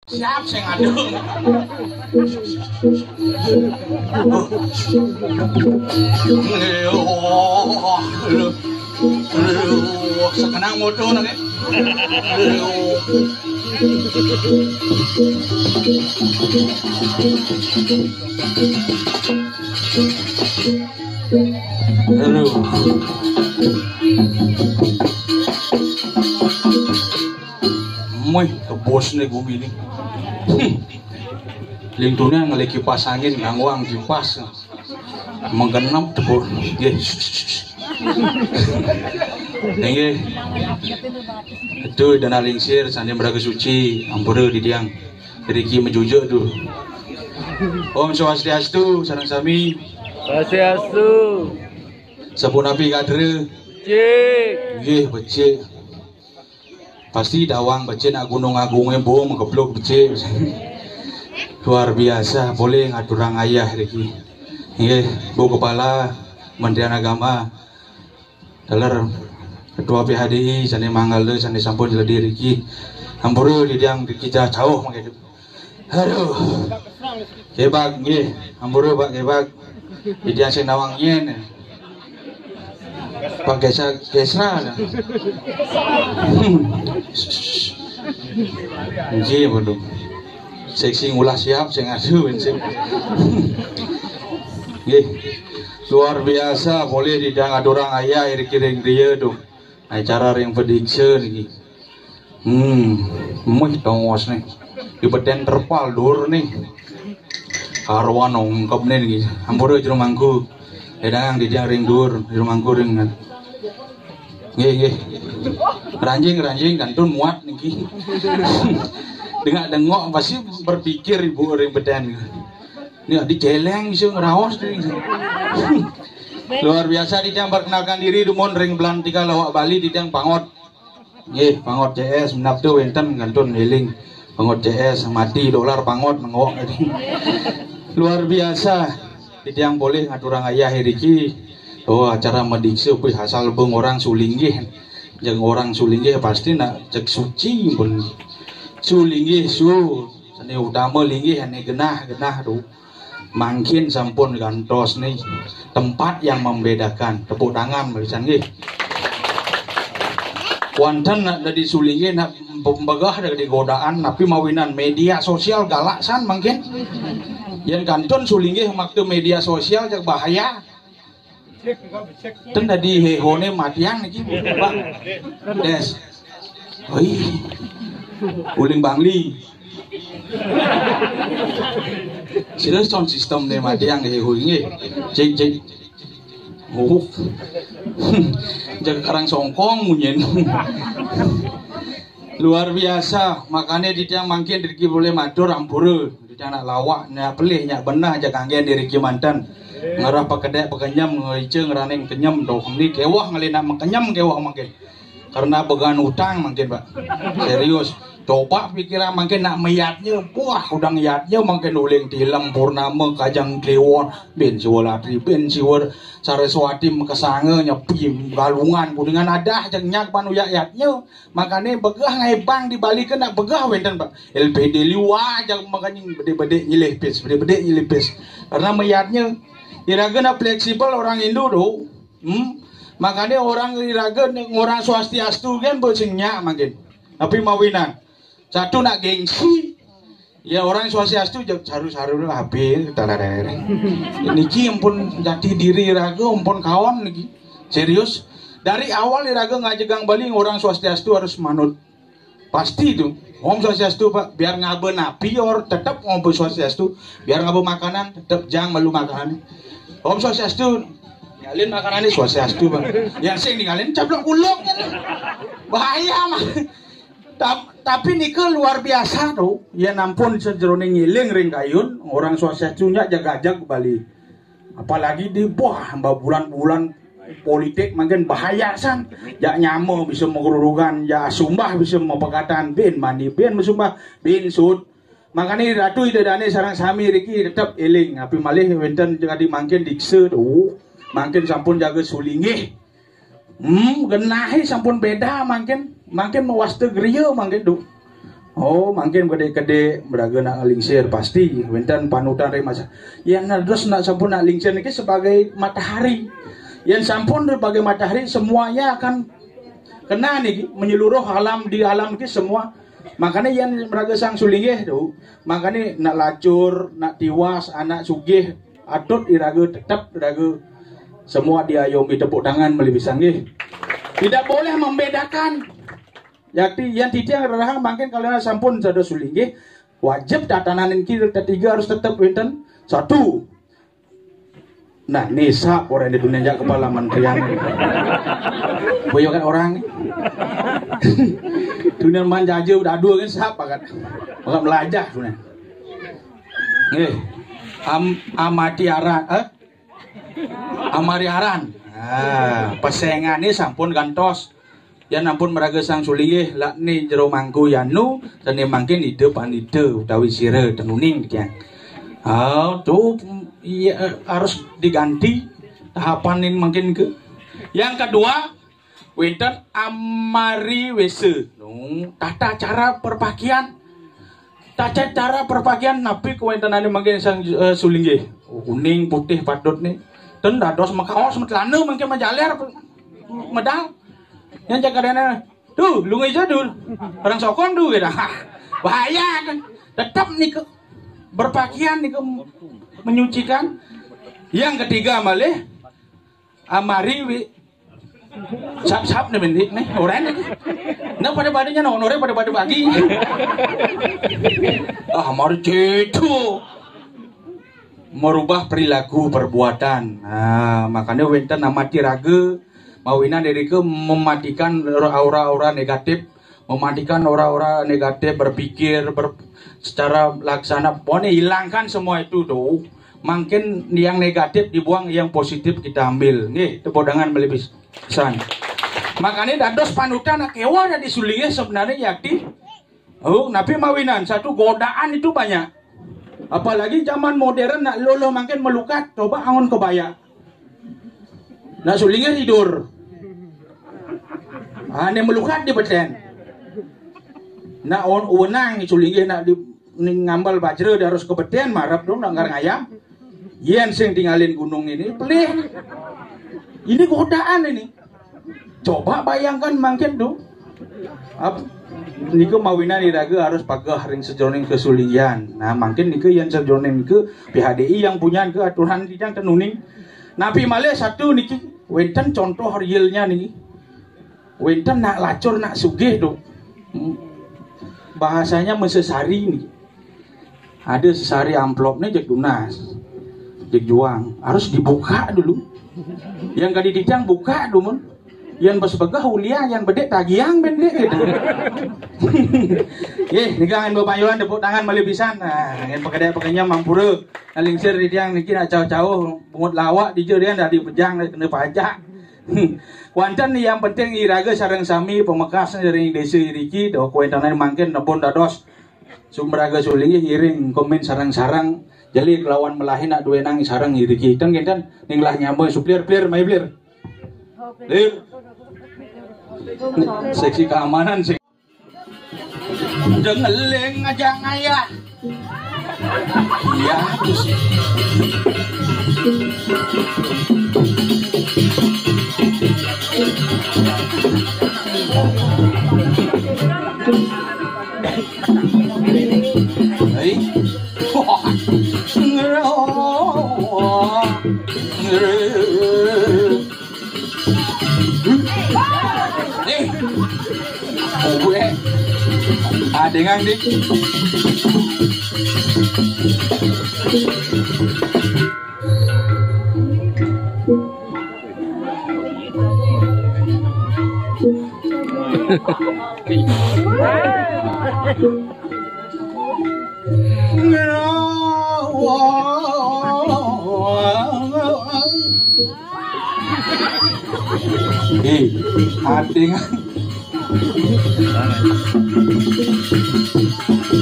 Siap saya ngadeng. Sekenang moto nake. Moy, kebos nih gue bini. Lingkunnya ngeli kipas angin ngangwang kipas. Menggenap tebur. Nggih. Nggih. Itu dana lingsir sandi meraga suci, ampura di tiang. Riki mejujuk tuh. Om Swastiastu, sareng sami. Swastiastu. Sapunapi kadre. Cik. Nggih, becik. Pasti dawang becik nak gunung agungnya bom ngeblok becik. Luar biasa, boleh ngaturang ayah Riki. Nggih, Bu Kepala Menterian Agama. Dalar Ketua PHDI sane manggal sane sampun jadi Riki. Hampura di diang kita jauh mangke. Aduh. Kebak nggih, hampura Pak kebak. Di diang sing nawang yen. Pak Gesra. Nggih, bodoh. Seksi ngulah siap sing adu sing. Nggih. Luar biasa boleh didang adorang ayah kiring dia tuh. Acara ring prediksi niki. Muih tongos nih. Di beden terpal dur nih. Karwan ongkep nih niki. Hampura jero mangku. Edang didang ring dur, jero mangku ring. Nggih. Ranjing kantun muat niki. Dengok pasti berpikir ibu ring beden. Ini di celeng isu ngerawas nih. Luar biasa didang perkenalkan diri dumon ring Belantika Lawak Bali didang Pangot. Nggih, Pangot CS menaptu wenten kantun eling. Pangot CS mati dolar Pangot mengok. Luar biasa didang boleh ngaturang ayah Riki. Oh acara mediksi puy asal beng orang sulinggih. Jeung orang sulinggih pasti nak cek suci pun. Sulinggih su seni utama linggih ane genah tuh. Mungkin sampun gantos nih tempat yang membedakan. Tepuk tangan melisan nggih. Wanten nak dari sulinggih nak pembegah dari godaan tapi mawinan media sosial galaksan mungkin. Yen kanton sulinggih maktu media sosial jak bahaya. Ten tadi hehone matiang niki Pak. Des. Oi. Uling Bangli. Sila sound system ni matiang hehuingi. Cek. Oh. Jaga karang songkong munyen. Luar biasa, makanya di tiang mangkin Riki boleh matur ampura. Di tiang nak lawak, nak pelih, nak benah jaga angin di Riki mantan. Ngarah pakedek pekenyam ngeceng raneng kenyam doh ni kewah ngali nak mekenyam kewah mangkin. Karena began utang mungkin Pak. Serius. Coba pikiran mungkin nak meyatnya, wah udang yatnya mungkin uling tilam purnama kajang kliwon ben siwalatri ben siwar Saraswati mekesanga nyepi galungan kuningan adah jeung nyak panu yatnya makanya begah ngaibang dibalikeun nak begah wenten Pak. LPD liwa jeung makanya bede-bede nyilih pis karena meyatnya irageuna fleksibel orang Indo do. Makanya orang irageun orang Swastiastu kan beuceung nya mungkin. Tapi mawinan satu nak gengsi ya orang Swastiastu haru-haru habis niki ampun jati diri raga ampun kawan niki serius dari awal raga ngajegang Bali orang Swastiastu harus manut pasti itu Om Swastiastu Pak biar ngabe napi or tetap Om Swastiastu biar ngabe makanan tetap jang melu makanan Om Swastiastu ngalin makanannya Swastiastu Pak yang sing ngalin cablok ulung bahaya mah. Tapi nika luar biasa tuh ya nampun sejeroning ngiling ring kayun orang Swastiastunya jaga-jaga Bali apalagi di bulan-bulan politik makin bahaya san ya nyamo bisa mengururukan ya sumbah bisa mempekatan bin mandi bin mesumbah bin sud makanya ratu ide dane sarang sami Riki tetap eling tapi malih wenten jadi makin dikse tuh makin sampun jaga sulinggih genahi sampun beda makin mewaste griya mangke du Oh, mungkin gede-gede beraga nak lingsir pasti. Wenten panutan dari masa. Yang terus nak sampun nak lingsir ini sebagai matahari. Yang sampun sebagai matahari semuanya akan kena nih menyeluruh alam di alam ini semua. Makanya yang beraga sang sulingeh tuh. Makanya nak lacur, nak tiwas, anak sugih, atut iraga tetap iraga semua diayomi tepuk tangan melibisan gih. Tidak boleh membedakan. Jadi yang tidak adalah mungkin kalian sampun sada sulinggih wajib tatanan kita ketiga harus tetap wenten satu. Nah nisa orang di dunia kepala menterian. Boyokan orang. Dunia manjaja udah dua kan siapa kan? Maka melajah dunia. Amati aran, amari aran. Pesengan ini sampun gantos. Yang ampun meraga sang sulih lak ni jero mangku yanu dan ni mangkin ide pan ide utawi sire tenuning kian. Tuh iya, harus diganti tahapan ini mungkin ke. Yang kedua, wenten amari wese. Tata cara perpakaian. Tata cara perpakaian napi kewentenane mungkin sang sulingge. Kuning putih patut nih. Dan dados makaos metlana mungkin majaler medal. Yang jaga dana, tuh lu aja dulu, orang sokong dulu gitu, bahaya kan, tetap nih ke berpakaian nih ke menyucikan. Yang ketiga malih, amari wi, sap nih bendik nih, orang nih, nah pada badannya nonore pada bagi, amari itu merubah perilaku perbuatan, makanya wenten amati raga. Mawina dari ke mematikan aura-aura negatif, mematikan aura-aura negatif berpikir secara laksana, pokoknya hilangkan semua itu tuh. Makin yang negatif dibuang, yang positif kita ambil. Nih, tepodangan melebisan. Makanya dados panutan kewa ada di sulingnya sebenarnya yakti. Oh, napi mawinan satu godaan itu banyak. Apalagi zaman modern nak lolo makin melukat, coba angon kebaya. Nak sulingnya tidur. Ini melukat di beten. Nak wenang sulingnya nak di ngambal bajre dia harus ke beten marap dong nak ngayam. Yen sing tinggalin gunung ini pelih. Ini godaan ini. Coba bayangkan mungkin tuh. Niku mawina diraga harus pagah ring sejroning kesulian. Nah, mungkin niku yang sejroning ke PHDI yang punya ke aturan tidang tenuning. Napi malih satu niki wenten contoh realnya nih. Wenten nak lacur nak sugih tuh. Bahasanya mesesari nih. Ada sesari amplopnya jek lunas. Jek juang harus dibuka dulu. Yang kadi dijang buka dulu. Yang bersebegah ulia yang bedek tagiang bendek gitu. Nikangan bapayuan tepuk tangan malibisan. Nah, yang pekerja-pekerja mampure lingsir di tiang niki nak jauh-jauh bungut lawak di jerian dari pejang kena pajak. Wanten yang penting iraga sareng sami pemekas dari desa iriki do kuentanane mangken nepon dados sumraga sulingi iring komen sarang-sarang jadi lawan melahi nak duwe nang sarang iriki ten genten ninglah nyambe suplir-plir mai plir. Lir. Seksi keamanan sih. Jengeleng aja ngaya. Iya, terus. Hey. Dengan dik. Dengan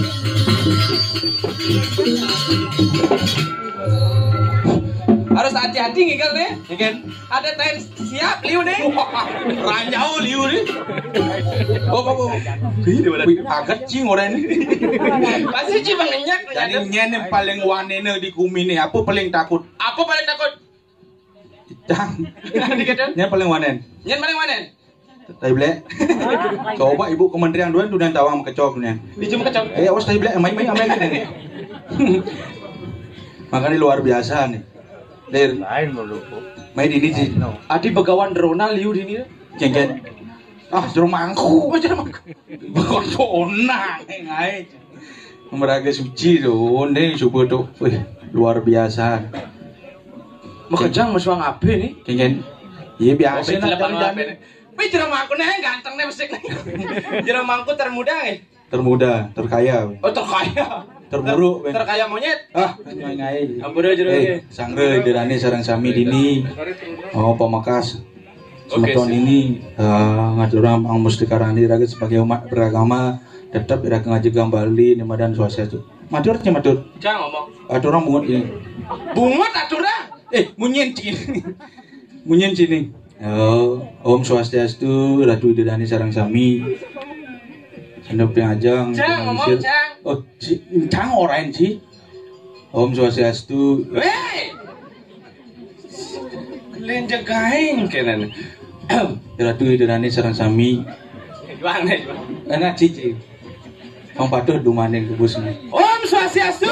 harus ada hati-hati ngigel nih. Ngigel. Ada tain siap liu nih. Ranjau liu nih. Oh. Kaget cing orang ini. Pasti cing mengenyak. Jadi nyen yang paling wanene di kumi nih. Apa paling takut? Apa paling takut? Cang. Nyen paling wanen. Nyen paling wanen. Tai blek. Coba ibu kementerian duan tuh dan tawang kecok nih. Dijum kecok. Awas tai blek main amen nih. Makanya luar biasa nih. Der. Lain dulu. Main ini sih. Adi begawan drona liu di ini. Jengket. Jeruk mangku, jeruk mangku. Begawan drona, ngai. Meraga suci tuh, nih coba tuh. Wih, luar biasa. Makejang mas wang ape nih? Jengket. Iya biasa nak jalan-jalan. Wih jeruk mangku nih ganteng nih mesik nih. Jeruk mangku termuda nih. Termuda, terkaya. Oh terkaya. Terburuk. Terkaya monyet. Ngai. Ampura jeruk. Sangre derane sarang sami dini. Oh, pemakas. Semeton ini ngaturang ang mustikarani raga sebagai umat beragama tetap ira ngaji kembali di Medan Swastiastu. Matur nya matur. Jangan ngomong. Aturang bungut ini. Bungut aturang. Munyen cini. Munyen cini. Oh, Om Swastiastu, Ratu Idedani sarang sami. Sendok ajang. Jangan ngomong, Cang. Oh, Cang orang sih. Om Swastiastu. Hei. Kalian jagain kenan. Ratu Idedani sarang sami. Mana? Enak cici. Om patuh dumane kubusnya. Om Swastiastu.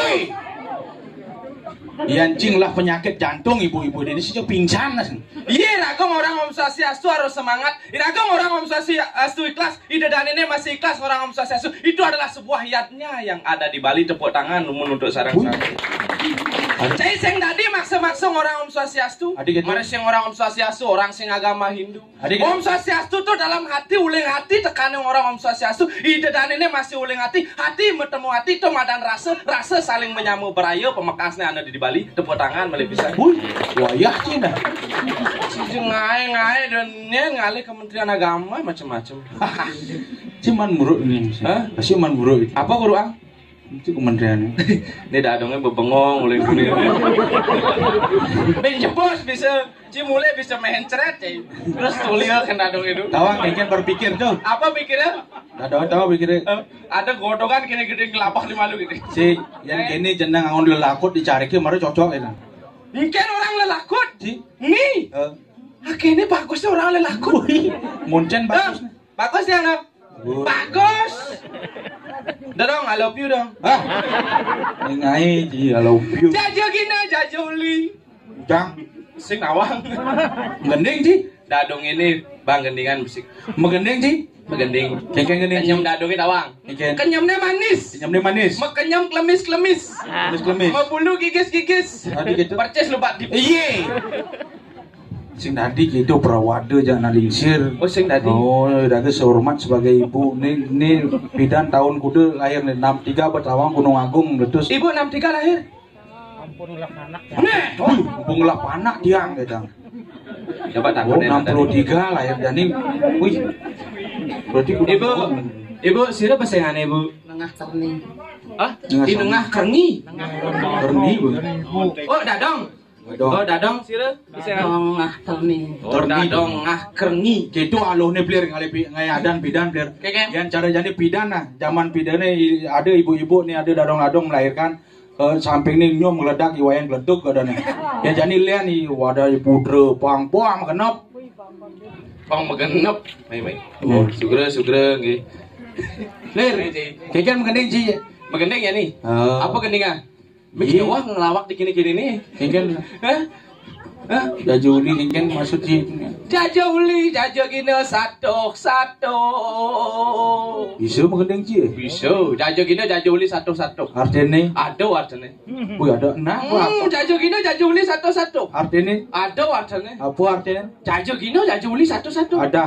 Yancing lah penyakit jantung ibu-ibu ini sih pingsan lah. Iya, ragam orang Om Swastiastu harus semangat. Ragam orang Om Swastiastu ikhlas. Idedani ini masih ikhlas orang Om Swastiastu. Itu adalah sebuah yatnya yang ada di Bali. Tepuk tangan untuk sarang-sarang. Saya sing tadi maksa-maksa orang Om Swastiastu. Mana sing orang Om Swastiastu, orang sing agama Hindu. Om Swastiastu tuh dalam hati, uling hati tekanin orang Om Swastiastu. Idedani ini masih uling hati bertemu hati itu madan rasa saling menyamu berayo pemekasnya ada di Bali. Tepuk tangan balik bisa. Wayah Cina. Ngai dan ngali Kementerian Agama macam-macam. Cuman buruk ini. Hah? Pasti man buruk itu. Apa guru ang? Itu kementerian. Ini dadongnya bebengong mulai kuning. Ben jebos bisa mulai bisa mencret terus tulia kan dadong itu. Tawang kayaknya berpikir tuh. Apa pikirnya? Tahu pikirnya. Ada godongan gede-gede ngelapak di malu gitu. Si yang kini jeneng angon lelakut dicari ke mari cocok ya. Mungkin orang lelakut Si nih. Ini bagusnya orang lelakut. Muncen bagus. Bagus ya nggak? Bagus. Udah dong, I love you dong. Ngai ji I love you. Jajo gini, jajoli. Jang. Sing nawang. Gending ji. Dadong ini bang gendingan bisik. Megending ji. Megending. Kengkeng gending. Kenyam dadongnya tawang. Kenyam manis. manis. Kenyam klemis. Klemis. Bulu gigis. Tadi gitu. Percis lupa di. Iya. Sing tadi gitu perawade jangan lingsir. Oh sing tadi. Oh, daga sehormat sebagai ibu. Nih bidan tahun kudu lahir 63 Betawang Gunung Agung meletus. Ibu 63 lahir. Ampun ulah anak. Mumpung lah panak tiang gitu. Coba Oh, takutnya 63 lahir jadi. Wih. Berarti Ibu sira pasengan ibu. Nengah kerni. Hah? Di nengah kerni. Kerni bu. Oh, dadong. Oh, dadong sira pasengan. Nengah kerni. Oh, dadong ngah kerni. Gitu aloh nih player ngai adan bidan player. Yang cara jadi bidan nah, zaman bidannya ada ibu-ibu nih ada dadong-dadong melahirkan samping nih nyom meledak iwayan geleduk kadane. Ya jadi lian nih wadah pudre pang-pang kenop. Pang megenep. Mai. Oh, sugre nggih. Ler, kekan mengending ji. Megendeng ya nih? Apa gendingan? Iya. Wah ngelawak di kini-kini nih. Kekan Hah? Jajuli kekan maksud ji. Jajuli, gini satu. Bisa mengending ji. Bisa, jajuli satu. Artene, Ada artinya. wih ada nah apa? Jajuli satu. Artene, Ada artinya. apa artene? Jajuli satu. Ada.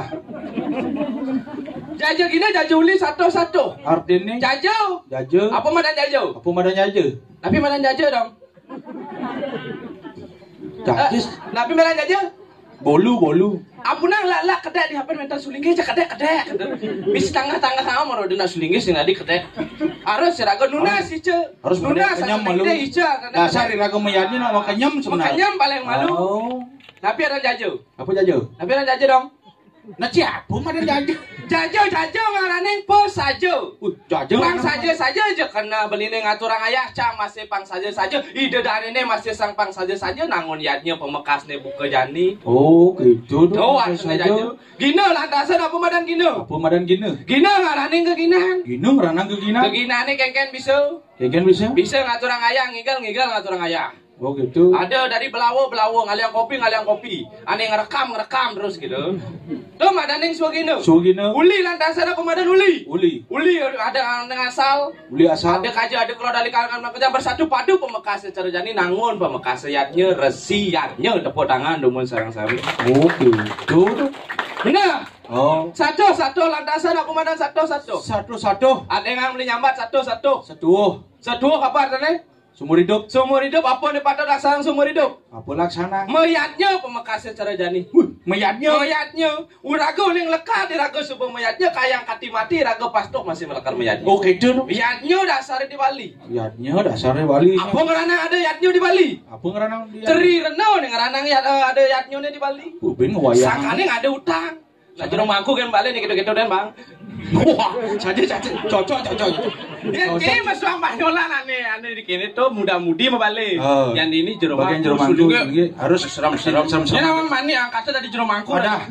Jajuli satu. Artene, Jajo. jaje. Apa madan jajo? Apa madanya aja? Tapi madan jajo dong. Jajis. Tapi madan jajo? Bolu. Apunang lala kedek di HP mental sulingge aja kedek. Bis tangga-tangga kamu mau dina sulingge sing tadi kedek. Harus siraga nunas ice. Harus nunas kenyam malu. Ice. Dasar iraga mayatnya nama kenyam sebenarnya. Kenyam paling malu. Oh. Tapi ada jajo. Apa jajo? Tapi ada jajo dong. Nah siapa mah jajo? Jajo ngaraneng pos sajo. Jajo. Pang saja aja karena beline ngaturang ayah cam masih pang saja. Ide darine masih sang pang saja nangun yatnya pemekasne buka jani. Oh, gitu dong. Doan jajo. Gino lantasan apa madan gino? Apa madan gino? Gino ngaraneng ke ginan. Gino ngeranang ke gina. Ke ginane kengken bisa. Kengken bisa? Bisa ngaturang ayah ngigel ngaturang ayah. Oh gitu. Ada dari belawo ngaliang kopi. Ane ngerekam terus gitu. Tuh madaning suagino. Uli lantasan apa madan uli? Uli ada ngasal. Uli asal. Ada kaja ada keluar dari kalangan kerja bersatu padu pemekasnya cerjani nangun pemekas yatnya resiyatnya tepuk tangan dumun sarang-sarang. Oh gitu. Benar. Oh. Satu lantasan aku madan satu. Satu. Ada yang beli nyambat satu. Satu apa artinya? Sumur hidup apa nih pada dasar sumur hidup? Apa laksana? Mayatnya pemakasnya cara jani. Mayatnya. Uraga yang lekat di raga subuh mayatnya kayak kati mati raga pastok masih melekar mayatnya. Oh gitu. Mayatnya dasar di Bali. Dasarnya Bali. Apa ngeranang ada yatnya di Bali? Apa ngeranang dia? Ceri renau nih ngeranang ada yatnya di Bali. Bing wayang. Sakane ada utang. Nah jero mangku kan Bali nih gitu-gitu dan Bang. Wah, saja cocok. Ini masuk Manyolan aneh di kini tuh muda-mudi mah Bali. Yang ini jero mangku harus seram. Ya nama mani angkatnya dari jero mangku. Ada.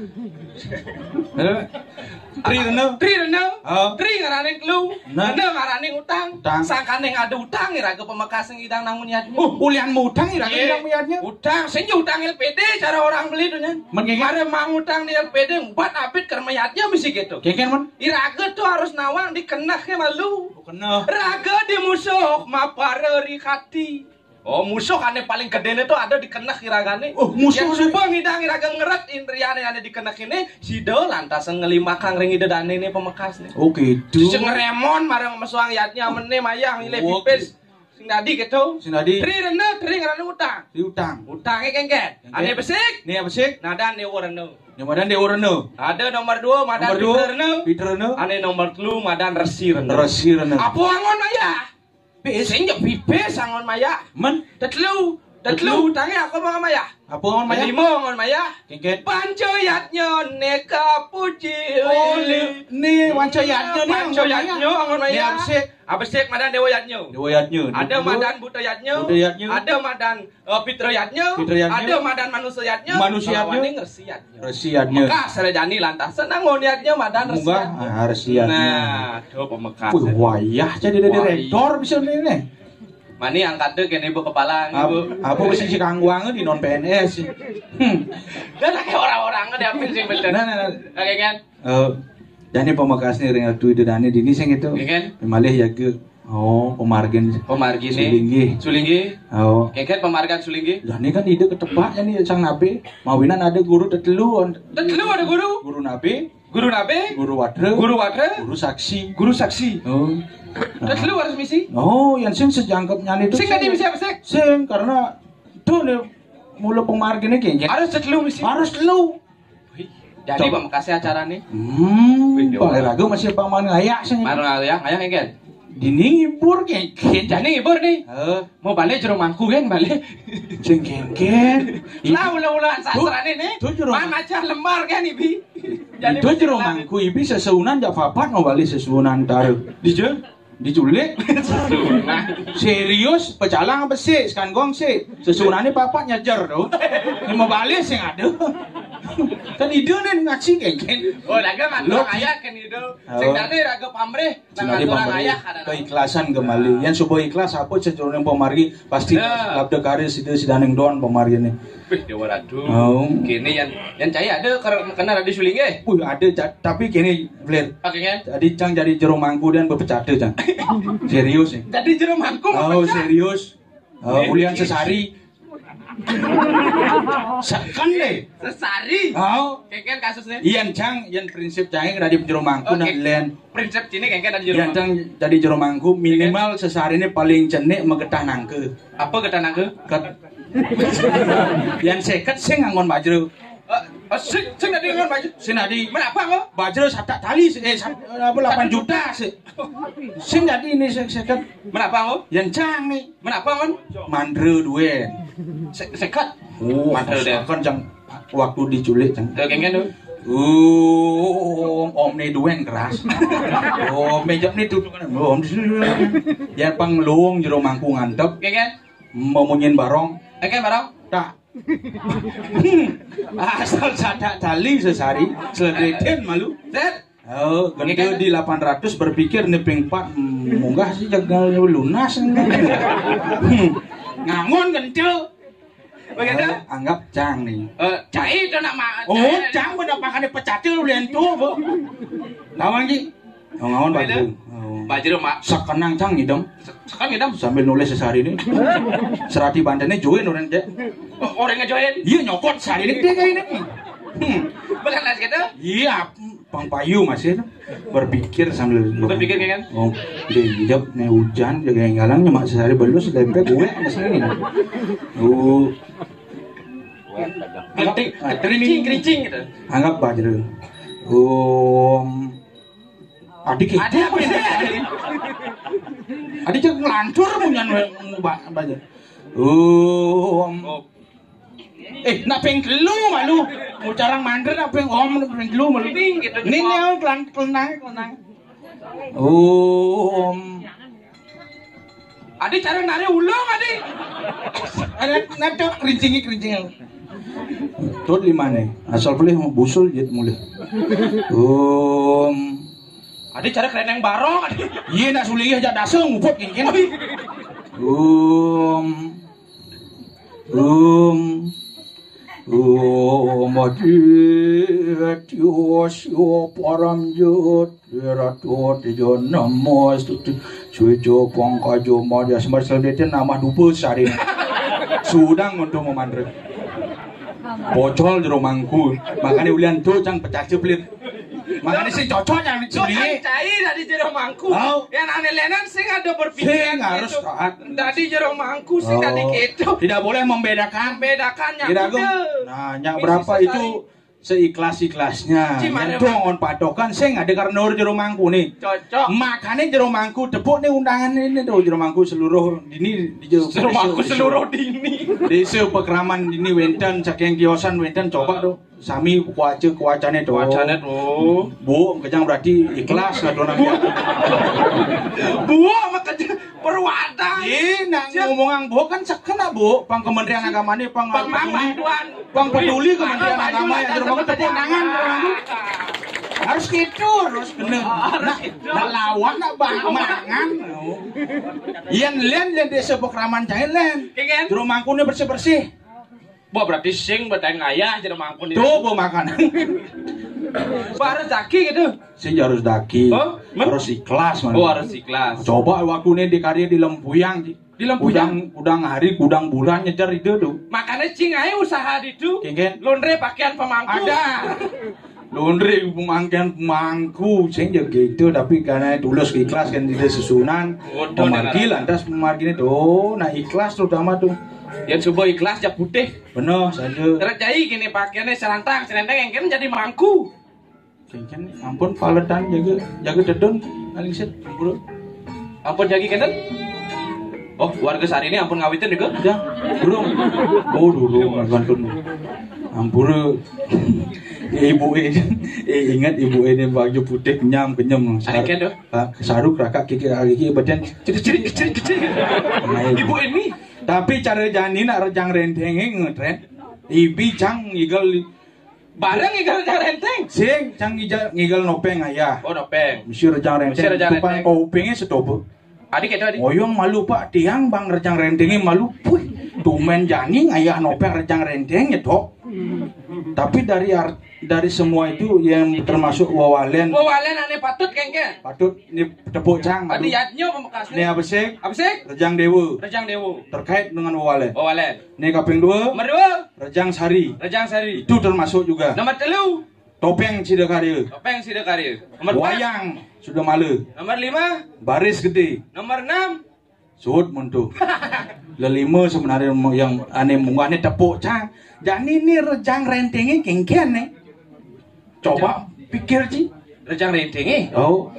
Tri renau. Tri ngaraneng kelu. Renau ngaraneng utang. Sangkane ada utang iraga pemekas yang idang nang niatnya. Ulian utang iraga idang niatnya. Utang, sing utang LPD cara orang beli dunya. Ada mang utang di LPD 4 abit keur mayatnya mesti gitu. Keken man. Iraga tuh harus nawang dikenahnya malu. Kenah. Raga di musuh mapareri hati. Oh musuh ane paling gedene tuh ada di kenah iragane. Oh musuh subang hidang iraga ngeret indriane ane di kenah ini sido lantas ngelimakang ring ide dane ini pemekas nih. Oh gitu. Sing ngeremon marang mesuang yatnya mene mayang ile pipis. Sing nadi gitu. Tri ngarane utang. Utangnya kengken. Ane besik. Nih besik. Nadan dewa reneu. Ada nomor 2 madan Peter reneu. Ane nomor 3 madan resi reneu. Apa angon ayah? Biasanya nggak pipes angon maya. Men, tetelu, tangnya aku mau maya. Apa angon maya? Lima angon maya. Kengket. Pancoyatnya neka puji. Oh, nih pancoyatnya angon maya. Abisek madan dewa yatnya. Ada madan buta yatnya. Ada madan pitra yatnya. Ada madan manusia yatnya. Resi yatnya. Maka serejani lantas senang ngoniatnya madan resi yatnya. Nah, tuh pemekas. Wayah jadi dari rektor bisa nih. Mani angkat deh kene ibu kepala ibu. Apa mesti si kangguangnya di non PNS. Dan kayak orang-orangnya diambil sih bener. Nah. Oke kan? Jadi pemekas nih ring atu ide dane dini sing itu. Malih ya ke. Oh, pemargin Sulinggi. Oh. Keket pemargan Sulinggi. Lah ini kan ide ketebaknya nih sang nabe. Mawinan ada guru tetelu. Ada guru. Guru nabe. Guru wadre. Guru saksi. Oh. Tetelu harus misi. Oh, yang sing sejangkepnya itu. Sing tadi misi apa sih? Sing karena tuh nih mulu pemarginnya kayaknya. Harus tetelu misi. Harus telu. Jadi pemekasnya acara nih. Boleh ragu masih paman ngayak sih. Ngayak kan? Dini ngibur kengken. Jadi ngibur nih. Mau balik jero mangku kan balik. Sing kengken. Lah ulah-ulah sastra nih. Mana aja lembar kan ibi. Itu jero mangku ibi seseunan jak papat mau balik seseunan taruh. Diculik. Serius pecalang apa sih? Sekan gong sih. Sesunannya papat nyajar tuh. Ini mau balik sih ada. Kan ide nih ngaji kengken. Oh laga ngatur ayah kan ide. Sing dane raga pamrih ngatur ayah kadang. Keikhlasan kembali. Yang subuh ikhlas apa sejuruh yang pemargi pasti labda karir si daneng doan pemargi nih. Wih dewa radu. Kini yang caya ada kena radio Sulingge. Ada tapi kini Flir. Oke kan? Jadi cang jadi jero mangku dan berpecade cang. Serius nih. Jadi jero mangku. Oh serius. Ulian sesari. Kan deh. Sesari. Oh. Kengken kasusnya. Iyan cang, iyan prinsip cang dari jero mangku nah len. Prinsip cini kengken dari jero mangku. Iyan cang jadi jero mangku minimal sesari ini paling cenek megetah nangke. Apa getah nangke? Yang seket sing nganggon baju. Sing tadi ngon baju. Sing tadi. Menapa kok? Bajro satak tali 8 juta sih. Sing tadi ini seket. Menapa kok? Yang cang nih. Menapa ngon? Mandre duwe. Sekat. Oh, Mandre deh. kan cang waktu diculik cang. Tuh kengen tuh. Om ni duen keras. Om mejap ni tu om. Yang panglung jero mangku ngantep. Kengen? Memunyin barong. Kengen barang? Tak. Asal sadak tali sesari seledeten malu. Set. Oh, gede di 800 berpikir nih ping 4 munggah sih jaga lunas. Ngangon gentil. Begitu? Anggap cang nih. Cai itu nak Oh, cang bener makan pecatil ulian tuh, Bu. Lawan Ji. Oh, ngangon baju. Bajro mak. Sakenang cang ngidam. Sekarang ngidam. Sambil nulis sehari ini. Serati bandannya join orang dia. Orang ngejoin. Iya nyokot sehari ini dia kayak ini. Bukan las gitu? Iya, Pang Payu masih berpikir sambil Berpikir kan? Oh, dijawab nih hujan jaga yang galang nyemak sehari belus lempet gue masih ini. Oh. Kerincing gitu. Anggap baju. Adik itu apa ini? Adik jangan ngelancur punya baju. Nak pengkelu malu. Mau carang mandor nak peng pengkelu malu. Ini kelenang. Adik cara nari ulung adik. Ada nanti kerincing. Tuh di mana? Asal boleh busul jet mulai. Adik cara keren yang barong adik. Iya nak suliah aja dasar ngupot gini. Matiosio paramjut ratot jon namos sujo pangkajo madia semar selbetin nama dupa sari. Sudang untuk memandre. Bocol jero mangku. Makanya ulian tuh cang pecah ceplit. Makanya sih cocok yang dicuri. Cair tadi jero mangku. Yang aneh-aneh sing ada berpikir. Sing harus taat. Tadi jero mangku sing tadi gitu. Tidak boleh membedakan. Bedakannya. Nah, nyak berapa itu seikhlas-ikhlasnya. Itu ngon patokan sing ada karena jero mangku nih. Cocok. Makanya jero mangku tepuk nih undangan ini tuh jero mangku seluruh dini di jero mangku seluruh dini. Di pekraman dini wenten saking kiosan wenten coba tuh. Sami kuacane tuh. Kuacane tuh. Bu, kejang berarti ikhlas lah donangnya. Bu, sama kejang perwata. Iya, nak ngomongan bu kan sekena bu. Pang Kementerian Agama nih, pang peduli Kementerian Agama yang terbangun tepuk tangan. Harus gitu, harus bener. Nak lawan, nak mangan. Iyan lian desa pekraman cair lian. Di rumahku nih bersih-bersih. Bo berarti sing beteng ayah jadi mangkun itu. Tuh bu makanan. Harus daki gitu. Sing harus daki. Harus ikhlas man. Oh harus ikhlas. Coba waktu ini di karya di Lempuyang. Di Lempuyang kudang hari kudang bulan nyejar itu tuh. Makanya cing aja usaha itu. Kengken. Laundry pakaian pemangku. Ada. Laundry pemangku sing ya gitu tapi karena tulus ikhlas kan tidak susunan. Pemargi lantas pemargi itu nah ikhlas terutama tuh. Yang coba ikhlas jak putih. Bener saja. Terjadi gini pakaiannya selantang yang kan jadi mangku. Kengken ampun paletan jaga dedon paling set bro. Ampun jagi kenten. Oh warga sehari ini ampun ngawitin juga. Ya burung. Oh dulu ngantun. Ampun. Ibu ingat ibu ini baju putih kenyam. Ariken tuh. Saruk rakak kiki badan ciri. Ibu ini. Tapi cara jani nak rejang renteng ngetren. Ibi cang ngigel bareng ngigel rejang renteng. Sing cang ngigel nopeng ayah. Oh nopeng. Mesti rejang renteng. Tupan kau pengnya setopo. Adik itu adik. Oyong malu pak tiang bang rejang rentengnya malu. Puih. Tumen jani ayah nopeng rejang rentengnya tok. Tapi dari semua itu yang termasuk wawalen. Wawalen aneh patut kengke. Patut ini tepuk cang. Tadi yatnya pemekasnya. Ini apa sih? Apa sih? Rejang dewa. Rejang dewa. Terkait dengan wawalen. Wawalen. Ini kaping 2. Nomor 2. Rejang sari. Rejang sari. Itu termasuk juga. Nomor 3. Topeng Sidakarya. Topeng Sidakarya. Nomor 4. Wayang sudah malu. Nomor 5. Baris gede. Nomor 6. Sud muntu. Lelima sebenarnya yang aneh mungane tepuk cang. Jani ini rejang rentingnya kengkian nih. Coba pikir sih. Rejang rentingnya. Oh,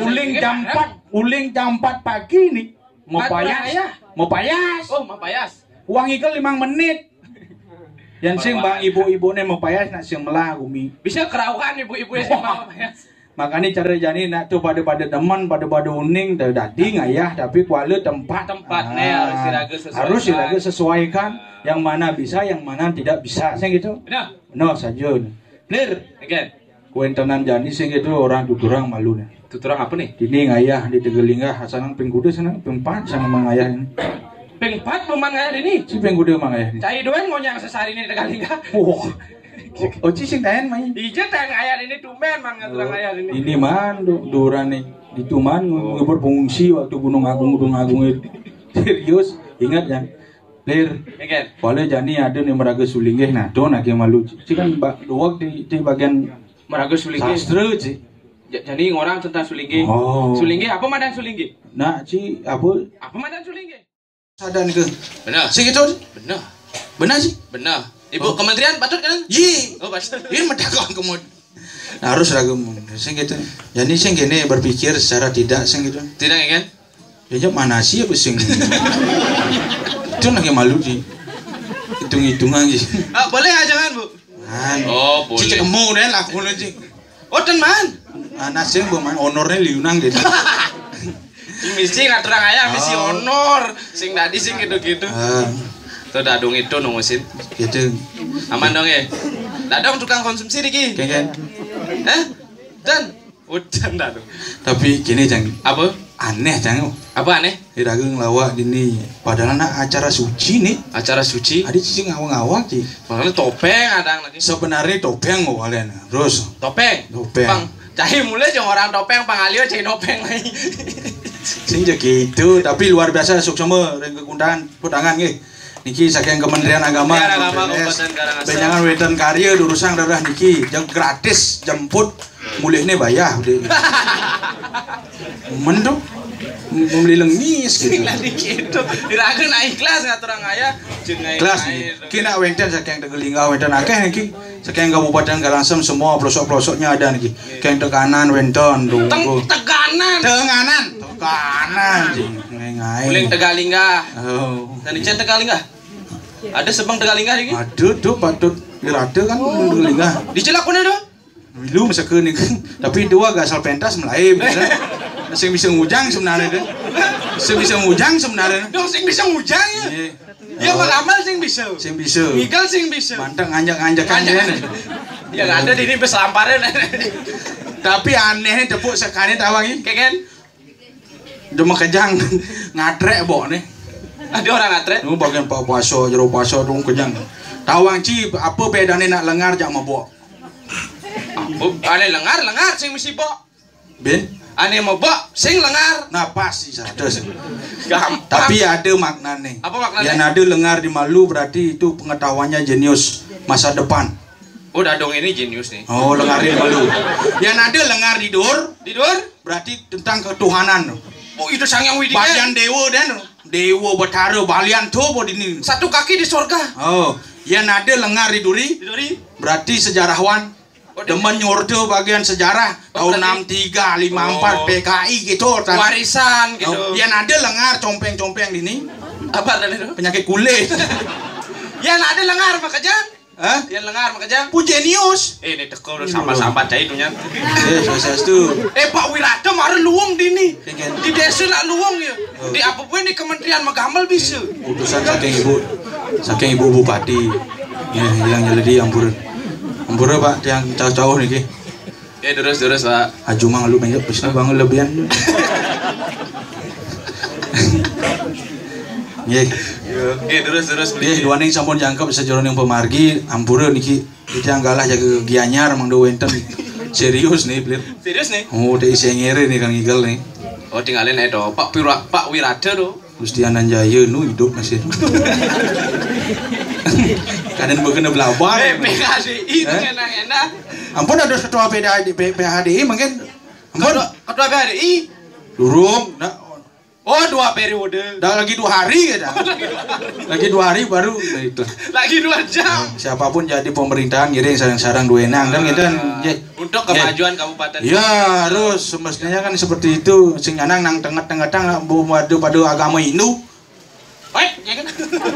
uling jam 4 pagi nih. Mau payas. Oh, mau payas. Uang ikel 5 menit. Yang sing bang ibu-ibu nih mau payas nak sing melah umi. Bisa keraukan ibu-ibu yang mau payas. Makanya cara jani nak tuh pada demen pada uning dadi ngayah tapi kuala tempatnya harus siraga sesuaikan yang mana bisa yang mana tidak bisa sing gitu. Benar. No saja. Clear. Again. Kuentenan jani sing gitu orang tuturang malu nih. Tuturang apa nih? Ini ngayah di Tegalinga hasanang pengkuda sana pengpat sama mangayah ini. Pengpat memangayah ini. Si pengkuda mangayah ini. Cai doan ngonyang sesari ini Tegalinga. Oh. Oh, sing tahan main. Ije tahan ayat ini tumen mang ngaturang ayat ini. Ini man duran nih itu man berfungsi waktu Gunung Agung itu. Serius, ingat ya. Lir. Again. Boleh jani ada nih meraga sulinggih nah don ake malu. Ci kan doang di bagian meraga sulinggih. Sastra sih. Jadi orang tentang sulinggih. Oh. Sulinggih apa madan sulinggih? Nah, ci apa? Apa madan sulinggih? Sadan ke. Benar. Sing itu? Benar. Benar sih? Benar. Ibu kementerian patut kan? Yi. Oh, patut. Ini medakon kemudian. Nah, harus ragam. Sing gitu. Jadi sing gini berpikir secara tidak sing gitu. Tidak kan? Ya mana sih apa sing? Itu lagi malu sih. Hitung-hitungan sih. Ah, boleh aja kan, Bu? Man. Oh, boleh. Cicak mau deh lah aku sih. Oh, teman. Anak sing bermain honornya liunang deh. Misi ngaturang ayah misi honor. Sing tadi sing gitu-gitu. Tuh dadung itu nungusin. Gitu. Aman dong ya. Dadung tukang konsumsi Riki. Kayaknya. Dan udah dadung. Tapi gini Jang. Apa? Aneh Jang. Apa aneh? Dagang lawak dini. Padahal anak acara suci nih. Acara suci. Adi cici ngawang-ngawang sih. Padahal topeng ada lagi. Sebenarnya topeng ngawalin. Terus. Topeng. Topeng. Cahaya mulai jangan orang topeng pangalio cahaya topeng lagi. Sing gitu. Tapi luar biasa suksema ring kekundangan pudangan nggih. Niki saking Kementerian Agama Kabupaten Karangasem. Benjangan wetan karya urusan darah niki yang gratis jemput mulihne bayar deh. Menduk membeli lengis gitu. Lagi gitu. Dirageun ikhlas ngaturang aya jeung Kelas kina wenten saking Tegalinga wenten akeh niki. Saking Kabupaten Karangasem semua pelosok-pelosoknya ada niki. Kayak tekanan wenten tuh. Tekanan. Ngai. Uling Tegalinga. Oh. Dan Ijen Tegalinga. Ada sebang Tegalinga iki? Aduh tuh patut dirada kan Tegalinga. Dicelakuna do? Milu misalkan nih, tapi dua gak asal pentas mulai bisa. Sing bisa ngujang sebenarnya deh. Sing bisa ngujang sebenarnya. Dong sing bisa ngujang ya. Ya amal sing bisa. Sing bisa. Igal sing bisa. Manteng anjak-anjak aja nih. Ya ada di ini beselamparan. Tapi aneh tepuk sekali tawangi. Keken. Cuma kejang ngatrek bok nih. Ada orang ngatrek. Nu bagian pak puasa jero puasa dong kejang. Tawang ci apa bedanya nak lengar jak mabok? Ane lengar sing mesti bok. Ben. Ane mau bok sing lengar. Nah pas sih sadar. Gampang. Tapi ada maknanya. Apa maknanya? Yang ada lengar di malu berarti itu pengetahuannya jenius masa depan. Oh dadong ini jenius nih. Oh lengar di malu. Yang ada lengar di dur. Di dur? Berarti tentang ketuhanan. Oh itu sang yang widih. Bagian dewa dan dewa Batara balian tuh ini. Satu kaki di surga. Oh, yang ada lengar di duri. Di duri? Berarti sejarawan. Demen nyurdo bagian sejarah tahun 63, 54 PKI gitu. Warisan gitu. Yang ada lengar compeng-compeng ini. Apa tadi itu? Penyakit kulit. Yang ada lengar makajang. Hah? Yang lengar makajang. Pujenius. Ini tekor sama-sama cai itunya. Saya tuh. Pak Wirata marah luwung di ini. Di desa lah luwung ya. Di apapun di Kementerian Magamal bisa. Utusan saking ibu bupati. Ya, yang jadi ampura Pak yang jauh-jauh nih. Ya terus Pak. Aju mang lu banyak pesna banget lebihan. Nggih. Oke, terus. Nggih, duaning sampun jangkep sajeroning pemargi ampura niki. Itu yang galah jaga Gianyar mang do wenten. Serius nih, Blir. Serius nih? Oh, udah isi ngere nih Kang Igal nih. Oh, tinggalin itu Pak Wirada tuh. Gusti Ananjaya nu hidup masih. Kadang begini belabar. PHDI itu enak-enak. Ampun ada ketua PHDI mungkin. Ampun ketua PHDI. Durung. Nah, Oh, 2 periode. Dah lagi 2 hari ya dah. Lagi 2 hari baru itu. Lagi 2 jam. Siapapun jadi pemerintahan ngiring sarang-sarang duenang kan gitu kan. Untuk kemajuan kabupaten. Ya harus semestinya kan seperti itu. Sing nyanang nang tengah-tengah pada agama Hindu. Baik, ya kan?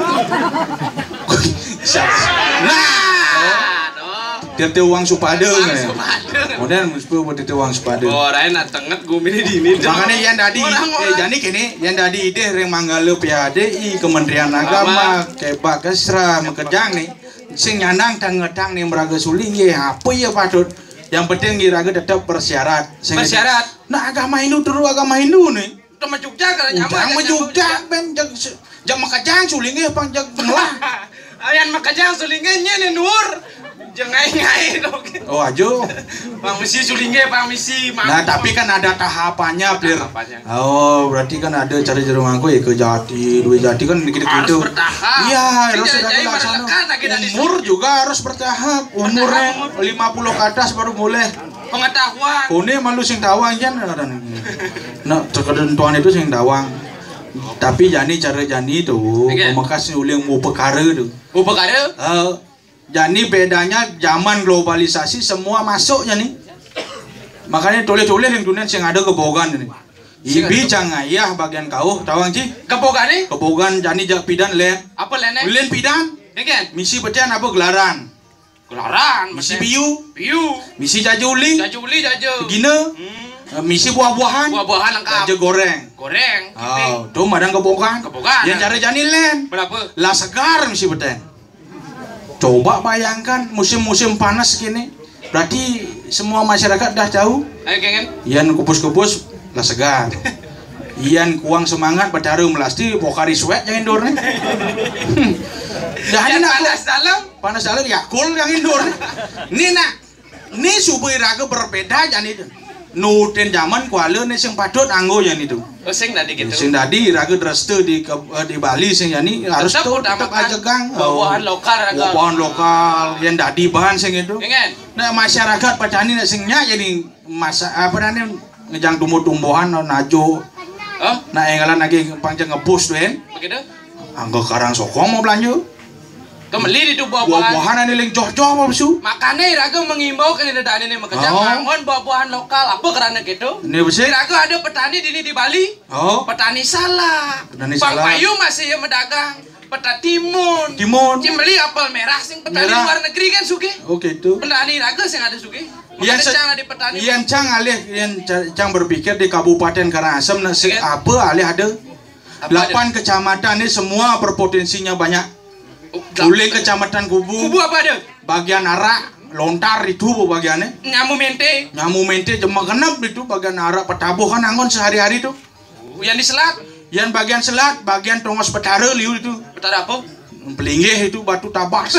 Dia uang supada kan. Kemudian mesti uang supada. Orang nak tenget gumini dini. Makanya yang tadi jadi kini yang tadi ide reng manggala PADI Kementerian Agama kebak kesra mekerjang nih sing nyanang tang nih meraga suling ya apa ya patut yang penting iraga tetap bersyarat. Bersyarat. Nah agama Hindu terus agama Hindu nih. Sama Jogja kalau nyaman. Sama Jogja ben jak makajang sulingnya pang jak melah. Ayan makajang sulingnya nih nur. Jangan ngai dong. Oh ajo. Bang misi sulingnya bang misi. Nah tapi kan ada tahapannya, Plir. Oh berarti kan ada cara rumahku ya ke Jati, dua Jati kan gitu-gitu. Harus bertahap. Iya harus ada laksana. Umur juga harus bertahap. Umurnya 50 ke atas baru boleh. Pengetahuan. Kone malu sing tawang kan. Nah ketentuan itu sing tawang. Tapi jani cara jani tuh, pemakas uling mau perkara tuh. Mau perkara? Jadi bedanya zaman globalisasi semua masuknya nih. Makanya toleh-toleh yang dunia yang ada kebogan ini. Ibi jangan ayah bagian kau tawang ci. Kebogan nih? Kebogan jani jak pidan len. Apa lennya? Len pidan. Kan? Misi betian apa gelaran? Gelaran. Misi biu. Biu. Misi jajuli. Jajuli jajo. Gina. Misi buah-buahan. Buah-buahan lengkap. Aja goreng. Goreng. Oh, tuh madang kebogan. Kebogan. Yang cari jani len. Berapa? Lah segar misi betian. Coba bayangkan musim-musim panas gini, berarti semua masyarakat dah tahu. Ian kupus-kupus lah segar. Ian kuang semangat bertaruh melasti pokari sweat yang indoor nih. Dah ini nak panas dalam ya cool yang indoor. Ini nak, ini subuh iraga berbeda jadi itu. Nutin zaman kuala nih sing patut anggo yang itu. Oh sing tadi gitu. Sing tadi iraga dreste di Bali sing yani harus tuh tetap aja gang. Buah-buahan lokal raga. Buah-buahan lokal yang tadi bahan sing itu. Nah masyarakat petani nih singnya jadi masa apa namanya ngejang tumbuh-tumbuhan najo. Nah engalan lagi panjang ngepush tuh kan. Begitu. Anggo karang sokong mau belanja. Kembali itu buah-buahan. Buah-buahan ini link joh-joh apa su? Makanya iraga mengimbau ke daerah ini makanya bangun buah-buahan lokal. Apa karena gitu? Ini bersih. Iraga ada petani di Bali. Oh. Petani salah. Petani Bang salah. Payu masih yang mendagang. Peta timun. Timun. Cimeli apel merah sing petani luar negeri kan suge. Oh gitu. Petani iraga sing ada suge. Yang di petani. Yang cang alih yang cang berpikir di Kabupaten Karangasem nasi apa alih ada 8 kecamatan ini semua berpotensinya banyak. Boleh kecamatan Kubu. Kubu apa ada? Bagian arak lontar itu bagiannya. Nyamu mente. Nyamu mente cuma genap itu bagian arak petabuh kan angon sehari-hari tuh. Yang di selat. Yang bagian selat, bagian tongos petara liu itu. Petara apa? Pelinggih itu batu tabas.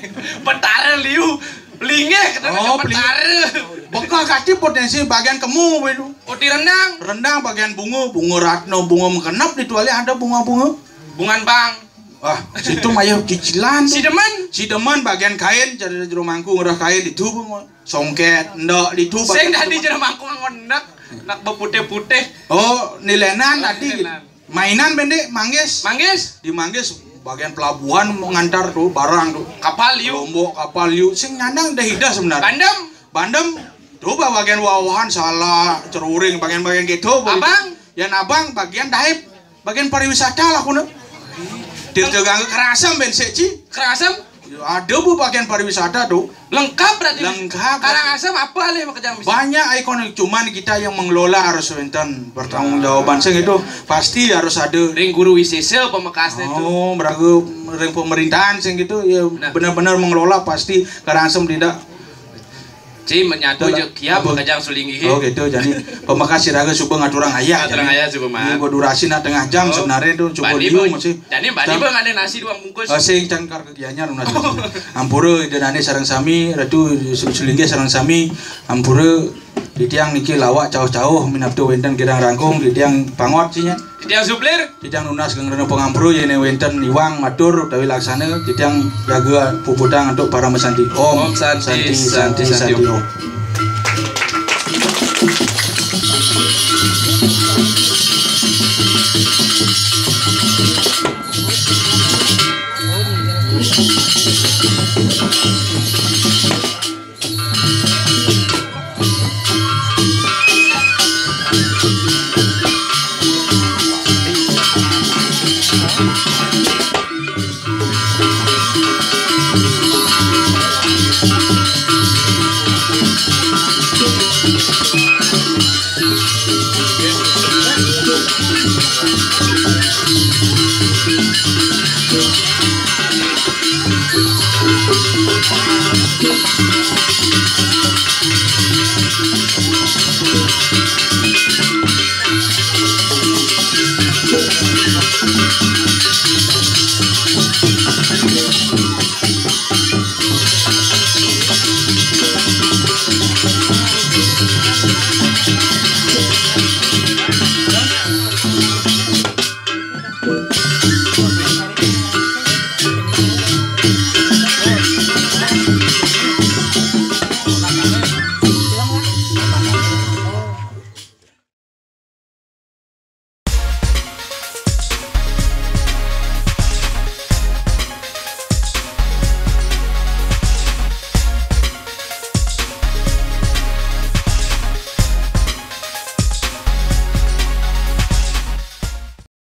Petara liu. Pelinggih katanya petara. Bekal kasih potensi bagian kemu itu. Oh di rendang. Rendang bagian bunga ratno, bunga mengenap itu ada bunga-bunga. Bungan bang. Wah, situ maya cicilan. Si deman bagian kain jadi jero mangku ngerah kain itu songket, ndok itu. Sing tadi jero mangku ngondak nak beputih-putih. Oh, nilenan tadi. Mainan pendek manggis. Di manggis bagian pelabuhan mengantar tuh barang tuh. Kapal liu. Lombok kapal liu sing nyandang dah hidah sebenarnya. Bandem. Coba bagian wawahan salah ceruring bagian-bagian gitu. Abang. Yang abang bagian daib, bagian pariwisata lah kuno. Dirganggu Karangasem bensin ci. Karangasem? Ada bu bagian pariwisata tuh. Lengkap berarti. Lengkap. Karangasem apa alih pekerjaan bisnis? Banyak ikon cuman kita yang mengelola harus enten bertanggung jawaban sing itu pasti harus ada. Ring guru wisesa pemekasnya itu. Oh, beragu ring pemerintahan sing gitu ya benar-benar mengelola pasti Karangasem tidak. Ci menyatu je kia pekerjaan sulinggi. Oh gitu jadi pemekas siraga coba ngaturang ayah. Ngaturang ayah coba mah. Ini durasi na tengah jam sebenarnya itu coba liu masih. Jadi bani bang ada nasi 2 bungkus. Sing cangkar kegianya nasi. Ampura danane sareng sami ratu sulinggi sareng sami ampura di tiang niki lawak jauh-jauh minaptu wenten kirang rangkung di tiang pangot cinya. Di tiang suplir. Di tiang nunas gengrena pengampuru yene wenten iwang matur utawi laksana di tiang jaga puputang untuk para mesanti. Om santi om.